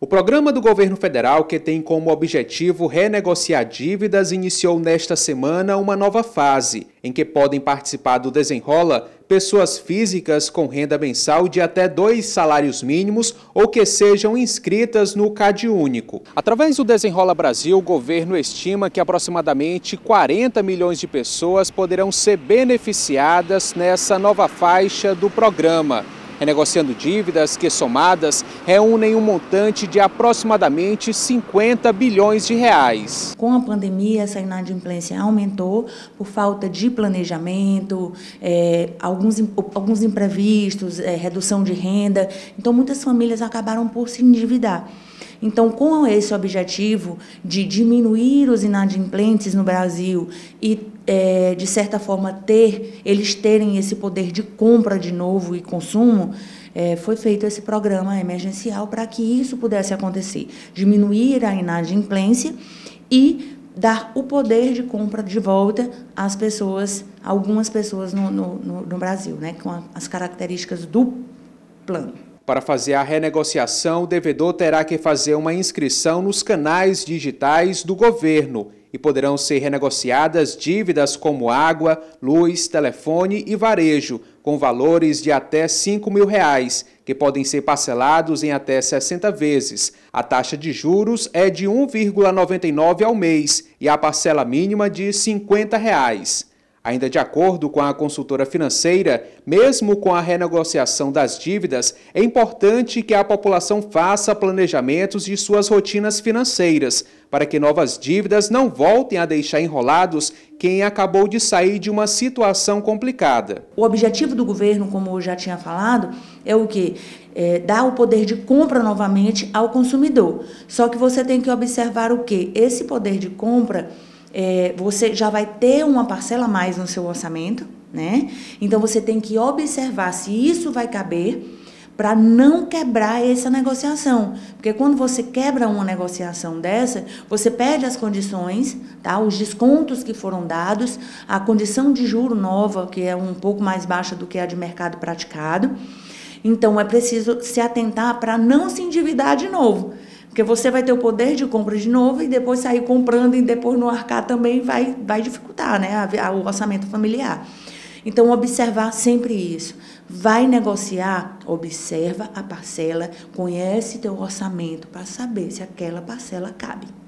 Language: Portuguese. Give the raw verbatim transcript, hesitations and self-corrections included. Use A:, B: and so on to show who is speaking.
A: O programa do governo federal, que tem como objetivo renegociar dívidas, iniciou nesta semana uma nova fase, em que podem participar do Desenrola pessoas físicas com renda mensal de até dois salários mínimos ou que sejam inscritas no CadÚnico. Através do Desenrola Brasil, o governo estima que aproximadamente quarenta milhões de pessoas poderão ser beneficiadas nessa nova faixa do programa, renegociando dívidas que, somadas, reúnem um montante de aproximadamente cinquenta bilhões de reais.
B: Com a pandemia, essa inadimplência aumentou por falta de planejamento, é, alguns, alguns imprevistos, é, redução de renda. Então, muitas famílias acabaram por se endividar. Então, com esse objetivo de diminuir os inadimplentes no Brasil e, é, de certa forma, ter, eles terem esse poder de compra de novo e consumo, é, foi feito esse programa emergencial para que isso pudesse acontecer. Diminuir a inadimplência e dar o poder de compra de volta às pessoas, algumas pessoas no, no, no, no Brasil, né, com a, as características do plano.
A: Para fazer a renegociação, o devedor terá que fazer uma inscrição nos canais digitais do governo e poderão ser renegociadas dívidas como água, luz, telefone e varejo, com valores de até cinco mil reais, que podem ser parcelados em até sessenta vezes. A taxa de juros é de um vírgula noventa e nove ao mês e a parcela mínima de cinquenta reais. Ainda de acordo com a consultora financeira, mesmo com a renegociação das dívidas, é importante que a população faça planejamentos de suas rotinas financeiras, para que novas dívidas não voltem a deixar enrolados quem acabou de sair de uma situação complicada.
B: O objetivo do governo, como eu já tinha falado, é o quê? É dar o poder de compra novamente ao consumidor. Só que você tem que observar o quê? Esse poder de compra, É, você já vai ter uma parcela a mais no seu orçamento, né? Então, você tem que observar se isso vai caber para não quebrar essa negociação. Porque quando você quebra uma negociação dessa, você perde as condições, tá? Os descontos que foram dados, a condição de juro nova, que é um pouco mais baixa do que a de mercado praticado. Então, é preciso se atentar para não se endividar de novo. Porque você vai ter o poder de compra de novo e depois sair comprando e depois no arcar também vai, vai dificultar, né, a, a, o orçamento familiar. Então, observar sempre isso. Vai negociar, observa a parcela, conhece teu orçamento para saber se aquela parcela cabe.